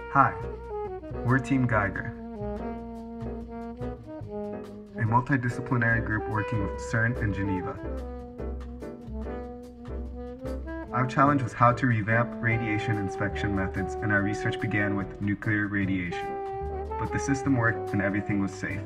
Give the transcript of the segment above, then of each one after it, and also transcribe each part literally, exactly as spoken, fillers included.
Hi, we're Team Geiger, a multidisciplinary group working with CERN in Geneva. Our challenge was how to revamp radiation inspection methods, and our research began with nuclear radiation. But the system worked and everything was safe.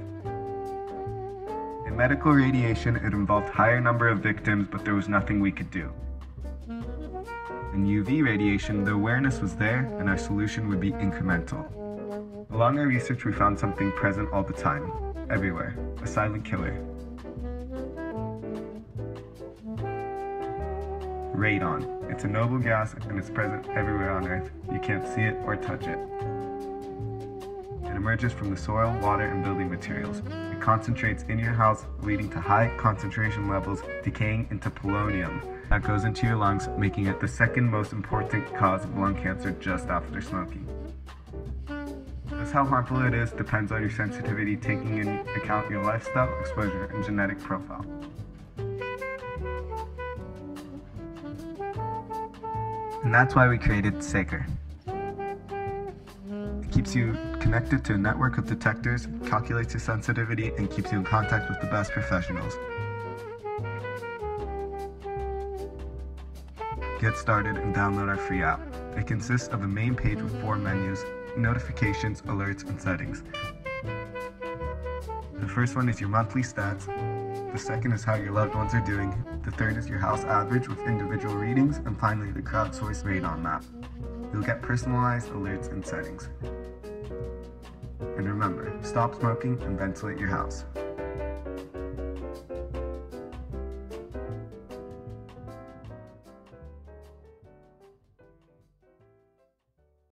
In medical radiation, it involved higher number of victims, but there was nothing we could do. In U V radiation, the awareness was there, and our solution would be incremental. Along our research, we found something present all the time, everywhere, a silent killer. Radon. It's a noble gas, and it's present everywhere on Earth. You can't see it or touch it. It emerges from the soil, water, and building materials. It concentrates in your house, leading to high concentration levels, decaying into polonium. That goes into your lungs, making it the second most important cause of lung cancer just after smoking. Just how harmful it is depends on your sensitivity, taking into account your lifestyle, exposure, and genetic profile. And that's why we created Saker. It keeps you connected to a network of detectors, calculates your sensitivity, and keeps you in contact with the best professionals. Get started and download our free app. It consists of a main page with four menus: notifications, alerts, and settings. The first one is your monthly stats. The second is how your loved ones are doing. The third is your house average with individual readings. And finally, the crowdsourced radon map. You'll get personalized alerts and settings. And remember, stop smoking and ventilate your house.